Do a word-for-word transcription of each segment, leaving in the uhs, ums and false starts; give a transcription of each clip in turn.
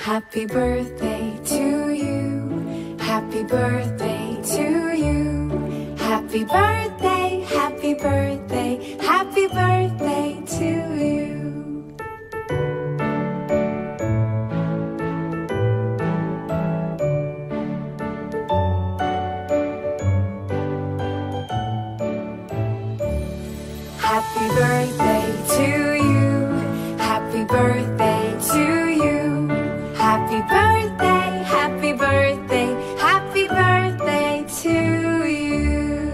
Happy birthday to you. Happy birthday to you. Happy birthday, happy birthday, happy birthday to you. Happy birthday to you. Happy birthday to you. Happy birthday, happy birthday, happy birthday to you.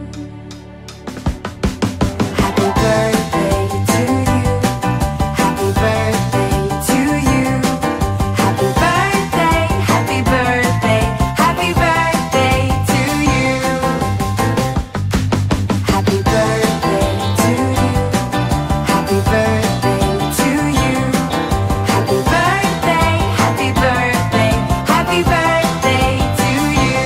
Happy birthday to you. Happy birthday to you. Happy birthday, happy birthday, happy birthday to you. Happy birthday to you. Happy birthday to you. Happy birthday, happy birthday, happy birthday to you.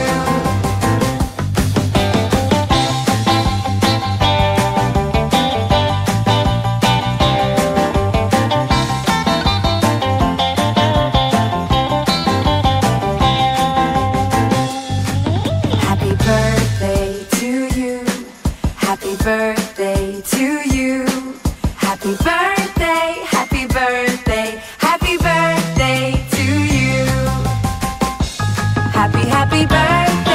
Happy birthday to you. Happy birthday to you. Happy birthday, happy birthday, happy birthday to you. Happy, happy birthday.